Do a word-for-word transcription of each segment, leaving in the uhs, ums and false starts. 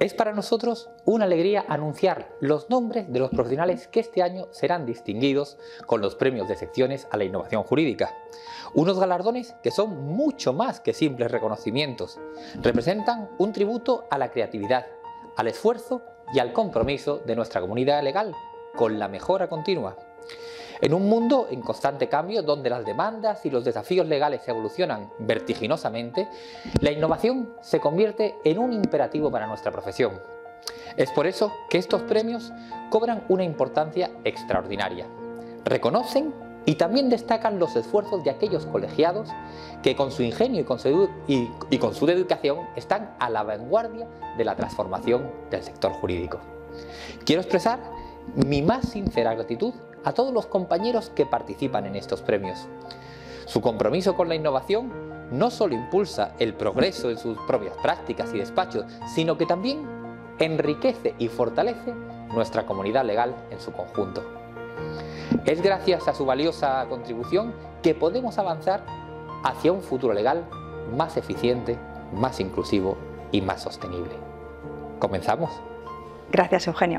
Es para nosotros una alegría anunciar los nombres de los profesionales que este año serán distinguidos con los premios de secciones a la innovación jurídica. Unos galardones que son mucho más que simples reconocimientos. Representan un tributo a la creatividad, al esfuerzo y al compromiso de nuestra comunidad legal con la mejora continua. En un mundo en constante cambio, donde las demandas y los desafíos legales evolucionan vertiginosamente, la innovación se convierte en un imperativo para nuestra profesión. Es por eso que estos premios cobran una importancia extraordinaria. Reconocen y también destacan los esfuerzos de aquellos colegiados que con su ingenio y con su, y, y con su dedicación están a la vanguardia de la transformación del sector jurídico. Quiero expresar mi más sincera gratitud a todos los compañeros que participan en estos premios. Su compromiso con la innovación no solo impulsa el progreso en sus propias prácticas y despachos, sino que también enriquece y fortalece nuestra comunidad legal en su conjunto. Es gracias a su valiosa contribución que podemos avanzar hacia un futuro legal más eficiente, más inclusivo y más sostenible. ¿Comenzamos? Gracias, Eugenio.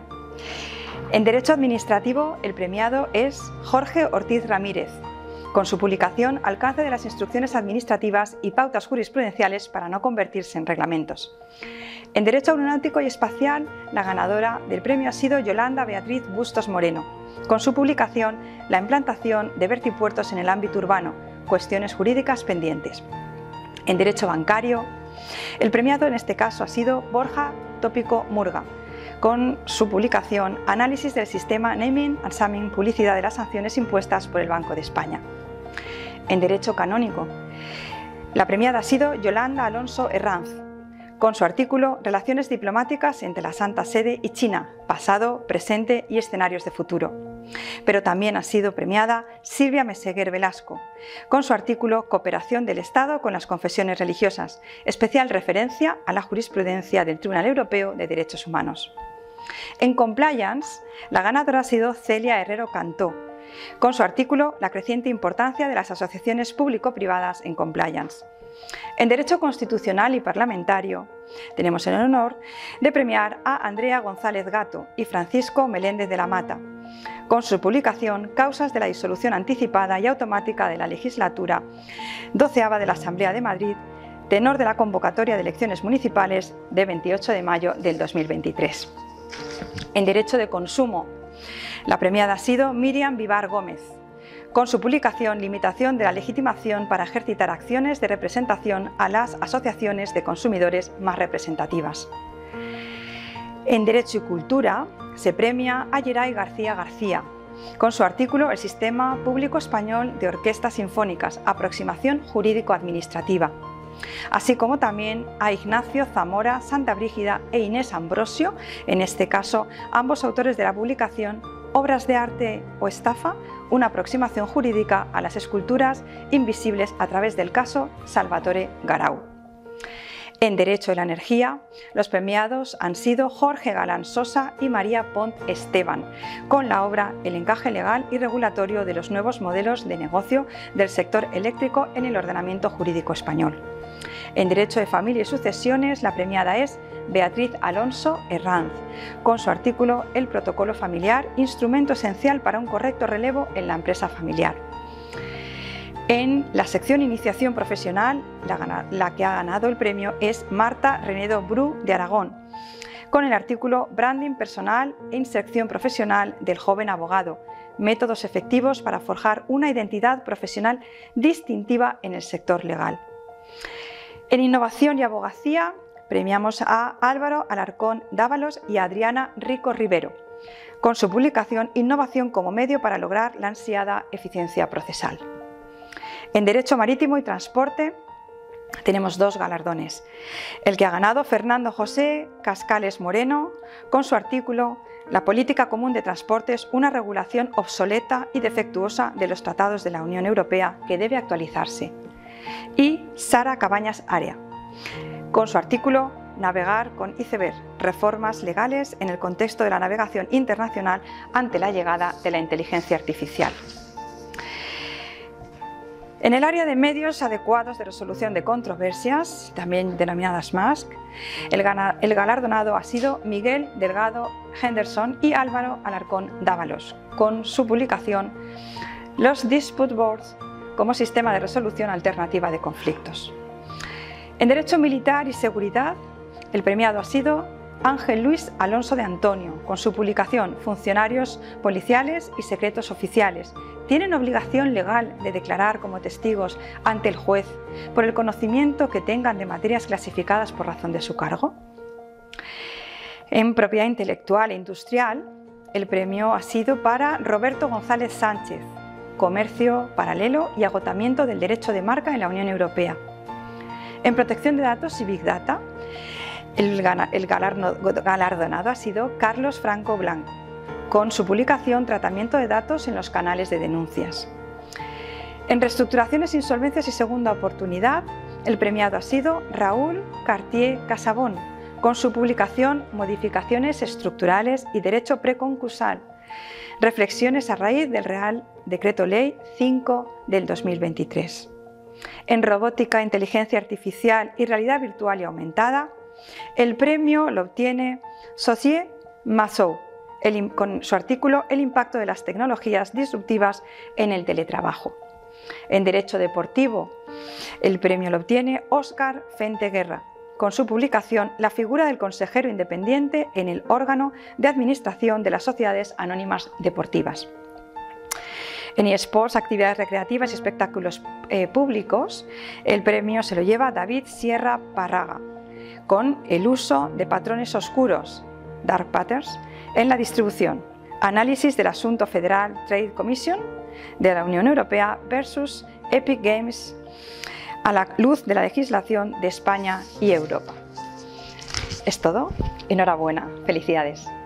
En Derecho Administrativo, el premiado es Jorge Ortiz Ramírez, con su publicación Alcance de las instrucciones administrativas y pautas jurisprudenciales para no convertirse en reglamentos. En Derecho Aeronáutico y Espacial, la ganadora del premio ha sido Yolanda Beatriz Bustos Moreno, con su publicación La implantación de vertipuertos en el ámbito urbano, cuestiones jurídicas pendientes. En Derecho Bancario, el premiado en este caso ha sido Borja Tópico Murga, con su publicación Análisis del sistema Naming and Shaming, publicidad de las sanciones impuestas por el Banco de España. En Derecho Canónico, la premiada ha sido Yolanda Alonso Herranz, con su artículo Relaciones diplomáticas entre la Santa Sede y China, pasado, presente y escenarios de futuro. Pero también ha sido premiada Silvia Meseguer Velasco, con su artículo Cooperación del Estado con las confesiones religiosas, especial referencia a la jurisprudencia del Tribunal Europeo de Derechos Humanos. En Compliance, la ganadora ha sido Celia Herrero Cantó, con su artículo La creciente importancia de las asociaciones público-privadas en Compliance. En Derecho Constitucional y Parlamentario, tenemos el honor de premiar a Andrea González Gato y Francisco Meléndez de la Mata, con su publicación Causas de la disolución anticipada y automática de la legislatura doceava de la Asamblea de Madrid, tenor de la convocatoria de elecciones municipales de veintiocho de mayo del dos mil veintitrés. En Derecho de Consumo, la premiada ha sido Miriam Vivar Gómez, con su publicación Limitación de la legitimación para ejercitar acciones de representación a las asociaciones de consumidores más representativas. En Derecho y Cultura se premia a Yeray García García, con su artículo El sistema público español de orquestas sinfónicas, aproximación jurídico-administrativa, así como también a Ignacio Zamora Santabrígida e Inés Ambrosio, en este caso ambos autores de la publicación Obras de arte o estafa, una aproximación jurídica a las esculturas invisibles a través del caso Salvatore Garau. En Derecho de la Energía, los premiados han sido Jorge Galán Sosa y María Pont Esteban, con la obra El encaje legal y regulatorio de los nuevos modelos de negocio del sector eléctrico en el ordenamiento jurídico español. En Derecho de Familia y Sucesiones, la premiada es Beatriz Alonso Herranz, con su artículo El protocolo familiar, instrumento esencial para un correcto relevo en la empresa familiar. En la sección Iniciación Profesional, la, la que ha ganado el premio es Marta Renedo Bru de Aragón, con el artículo Branding personal e inserción profesional del joven abogado, métodos efectivos para forjar una identidad profesional distintiva en el sector legal. En Innovación y Abogacía premiamos a Álvaro Alarcón Dávalos y a Adriana Rico Rivero, con su publicación Innovación como medio para lograr la ansiada eficiencia procesal. En Derecho Marítimo y Transporte tenemos dos galardones. El que ha ganado Fernando José Cascales Moreno, con su artículo La política común de transportes, una regulación obsoleta y defectuosa de los tratados de la Unión Europea que debe actualizarse. Y Sara Cabañas Area, con su artículo Navegar con iceberg, reformas legales en el contexto de la navegación internacional ante la llegada de la inteligencia artificial. En el área de medios adecuados de resolución de controversias, también denominadas M A S C, el, el galardonado ha sido Miguel Delgado Henderson y Álvaro Alarcón Dávalos, con su publicación Los Dispute Boards como sistema de resolución alternativa de conflictos. En Derecho Militar y Seguridad, el premiado ha sido Ángel Luis Alonso de Antonio, con su publicación Funcionarios policiales y secretos oficiales tienen obligación legal de declarar como testigos ante el juez por el conocimiento que tengan de materias clasificadas por razón de su cargo. En Propiedad Intelectual e Industrial, el premio ha sido para Roberto González Sánchez, Comercio paralelo y agotamiento del derecho de marca en la Unión Europea. En Protección de Datos y Big Data, el galardonado ha sido Carlos Franco Blanc, con su publicación Tratamiento de datos en los canales de denuncias. En Reestructuraciones, Insolvencias y Segunda Oportunidad, el premiado ha sido Raúl Cartier Casabón, con su publicación Modificaciones estructurales y Derecho preconcursal, reflexiones a raíz del Real Decreto Ley cinco del dos mil veintitrés. En Robótica, Inteligencia Artificial y Realidad Virtual y Aumentada, el premio lo obtiene Saucier Massou, el, con su artículo El impacto de las tecnologías disruptivas en el teletrabajo. En Derecho Deportivo, el premio lo obtiene Óscar Fenteguerra, con su publicación La figura del consejero independiente en el órgano de administración de las sociedades anónimas deportivas. En eSports, Actividades Recreativas y Espectáculos eh, Públicos, el premio se lo lleva David Sierra Parraga, con el uso de patrones oscuros, Dark Patterns, en la distribución, análisis del asunto Federal Trade Commission de la Unión Europea versus Epic Games a la luz de la legislación de España y Europa. Es todo. Enhorabuena. Felicidades.